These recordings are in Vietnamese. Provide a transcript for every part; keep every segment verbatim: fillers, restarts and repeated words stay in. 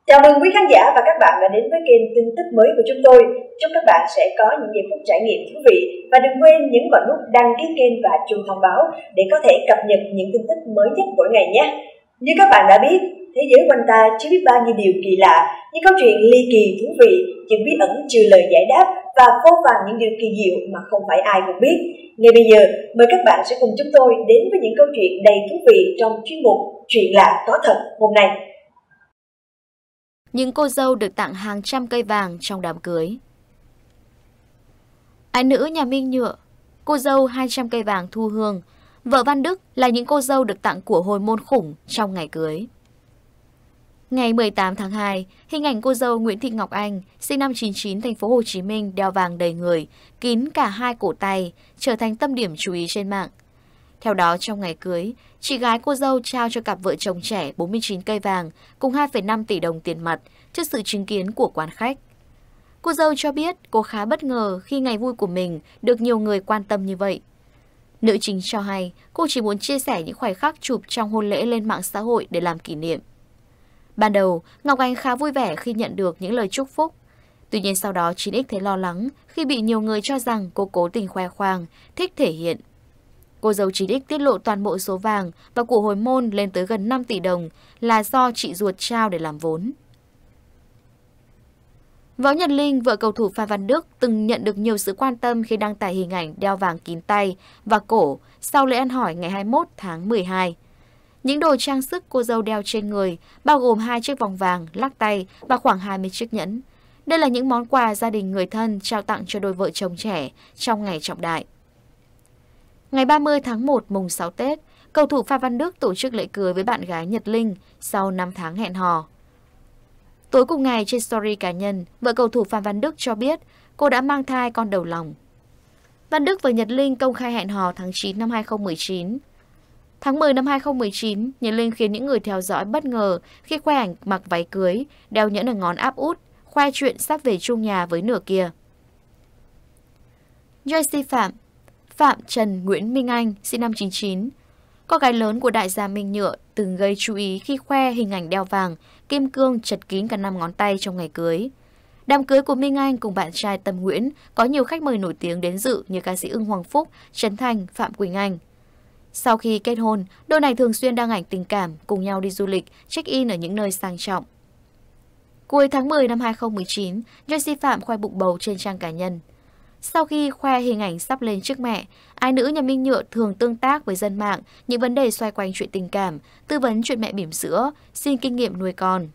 Chào mừng quý khán giả và các bạn đã đến với kênh tin tức mới của chúng tôi. Chúc các bạn sẽ có những giây phút trải nghiệm thú vị và đừng quên nhấn vào nút đăng ký kênh và chuông thông báo để có thể cập nhật những tin tức mới nhất mỗi ngày nhé. Như các bạn đã biết, thế giới quanh ta chứa biết bao nhiêu điều kỳ lạ, những câu chuyện ly kỳ thú vị, những bí ẩn trừ lời giải đáp và vô vàn những điều kỳ diệu mà không phải ai cũng biết. Ngay bây giờ, mời các bạn sẽ cùng chúng tôi đến với những câu chuyện đầy thú vị trong chuyên mục Chuyện lạ có thật hôm nay. Những cô dâu được tặng hàng trăm cây vàng trong đám cưới. Ái nữ nhà Minh Nhựa, cô dâu hai trăm cây vàng Thu Hương, vợ Văn Đức là những cô dâu được tặng của hồi môn khủng trong ngày cưới. Ngày mười tám tháng hai, hình ảnh cô dâu Nguyễn Thị Ngọc Anh, sinh năm chín chín, thành phố Hồ Chí Minh, đeo vàng đầy người, kín cả hai cổ tay, trở thành tâm điểm chú ý trên mạng. Theo đó, trong ngày cưới, chị gái cô dâu trao cho cặp vợ chồng trẻ bốn mươi chín cây vàng cùng hai phẩy năm tỷ đồng tiền mặt trước sự chứng kiến của quan khách. Cô dâu cho biết cô khá bất ngờ khi ngày vui của mình được nhiều người quan tâm như vậy. Nữ chính cho hay cô chỉ muốn chia sẻ những khoảnh khắc chụp trong hôn lễ lên mạng xã hội để làm kỷ niệm. Ban đầu, Ngọc Anh khá vui vẻ khi nhận được những lời chúc phúc. Tuy nhiên sau đó chín ích thấy lo lắng khi bị nhiều người cho rằng cô cố tình khoe khoang, thích thể hiện. Cô dâu chín ích tiết lộ toàn bộ số vàng và của hồi môn lên tới gần năm tỷ đồng là do chị ruột trao để làm vốn. Võ Nhật Linh, vợ cầu thủ Phan Văn Đức, từng nhận được nhiều sự quan tâm khi đăng tải hình ảnh đeo vàng kín tay và cổ sau lễ ăn hỏi ngày hai mươi mốt tháng mười hai. Những đồ trang sức cô dâu đeo trên người bao gồm hai chiếc vòng vàng, lắc tay và khoảng hai mươi chiếc nhẫn. Đây là những món quà gia đình người thân trao tặng cho đôi vợ chồng trẻ trong ngày trọng đại. Ngày ba mươi tháng một mùng sáu Tết, cầu thủ Phan Văn Đức tổ chức lễ cưới với bạn gái Nhật Linh sau năm tháng hẹn hò. Tối cùng ngày trên story cá nhân, vợ cầu thủ Phan Văn Đức cho biết cô đã mang thai con đầu lòng. Văn Đức và Nhật Linh công khai hẹn hò tháng chín năm hai không một chín. Tháng mười năm hai không một chín, Nhật Linh khiến những người theo dõi bất ngờ khi khoe ảnh mặc váy cưới, đeo nhẫn ở ngón áp út, khoe chuyện sắp về chung nhà với nửa kia. Joyce Phạm Phạm Trần Nguyễn Minh Anh, sinh năm chín chín, con gái lớn của đại gia Minh Nhựa, từng gây chú ý khi khoe hình ảnh đeo vàng, kim cương chật kín cả năm ngón tay trong ngày cưới. Đám cưới của Minh Anh cùng bạn trai Tâm Nguyễn có nhiều khách mời nổi tiếng đến dự như ca sĩ Ưng Hoàng Phúc, Trấn Thành, Phạm Quỳnh Anh. Sau khi kết hôn, đôi này thường xuyên đăng ảnh tình cảm cùng nhau đi du lịch, check-in ở những nơi sang trọng. Cuối tháng mười năm hai không một chín, Joyce Phạm khoe bụng bầu trên trang cá nhân. Sau khi khoe hình ảnh sắp lên trước mẹ, ái nữ nhà Minh Nhựa thường tương tác với dân mạng những vấn đề xoay quanh chuyện tình cảm, tư vấn chuyện mẹ bỉm sữa, xin kinh nghiệm nuôi con.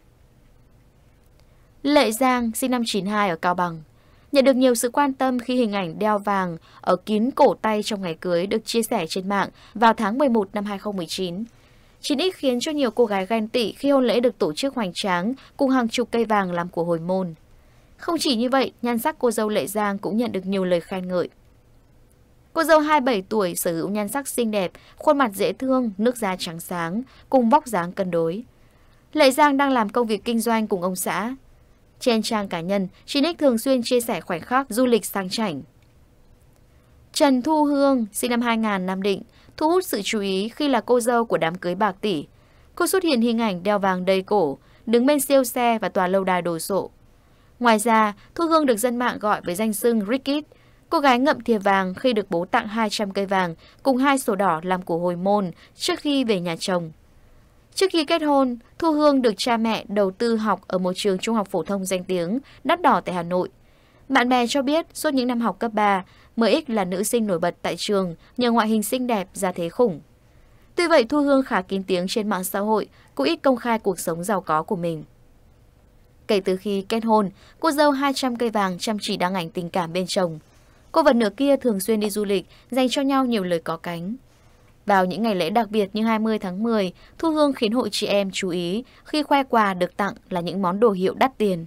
Lệ Giang, sinh năm chín hai ở Cao Bằng, nhận được nhiều sự quan tâm khi hình ảnh đeo vàng ở kín cổ tay trong ngày cưới được chia sẻ trên mạng vào tháng mười một năm hai không một chín. chín ích khiến cho nhiều cô gái ghen tị khi hôn lễ được tổ chức hoành tráng cùng hàng chục cây vàng làm của hồi môn. Không chỉ như vậy, nhan sắc cô dâu Lệ Giang cũng nhận được nhiều lời khen ngợi. Cô dâu hai mươi bảy tuổi sở hữu nhan sắc xinh đẹp, khuôn mặt dễ thương, nước da trắng sáng, cùng vóc dáng cân đối. Lệ Giang đang làm công việc kinh doanh cùng ông xã. Trên trang cá nhân, chín ích thường xuyên chia sẻ khoảnh khắc du lịch sang chảnh. Trần Thu Hương, sinh năm hai nghìn, Nam Định, thu hút sự chú ý khi là cô dâu của đám cưới bạc tỷ. Cô xuất hiện hình ảnh đeo vàng đầy cổ, đứng bên siêu xe và tòa lâu đài đồ sộ. Ngoài ra, Thu Hương được dân mạng gọi với danh xưng Rickit, cô gái ngậm thìa vàng khi được bố tặng hai trăm cây vàng cùng hai sổ đỏ làm của hồi môn trước khi về nhà chồng. Trước khi kết hôn, Thu Hương được cha mẹ đầu tư học ở một trường trung học phổ thông danh tiếng, đắt đỏ tại Hà Nội. Bạn bè cho biết suốt những năm học cấp ba, em ích là nữ sinh nổi bật tại trường nhờ ngoại hình xinh đẹp, gia thế khủng. Tuy vậy, Thu Hương khá kín tiếng trên mạng xã hội, cũng ít công khai cuộc sống giàu có của mình. Kể từ khi kết hôn, cô dâu hai trăm cây vàng chăm chỉ đăng ảnh tình cảm bên chồng. Cô và nửa kia thường xuyên đi du lịch, dành cho nhau nhiều lời có cánh. Vào những ngày lễ đặc biệt như hai mươi tháng mười, Thu Hương khiến hội chị em chú ý khi khoe quà được tặng là những món đồ hiệu đắt tiền.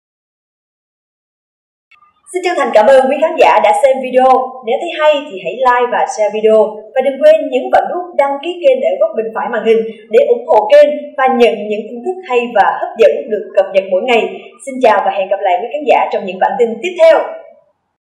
Xin chân thành cảm ơn quý khán giả đã xem video. Nếu thấy hay thì hãy like và share video. Và đừng quên nhấn vào nút đăng ký kênh ở góc bên phải màn hình để ủng hộ kênh và nhận những tin tức hay và hấp dẫn được cập nhật mỗi ngày. Xin chào và hẹn gặp lại quý khán giả trong những bản tin tiếp theo.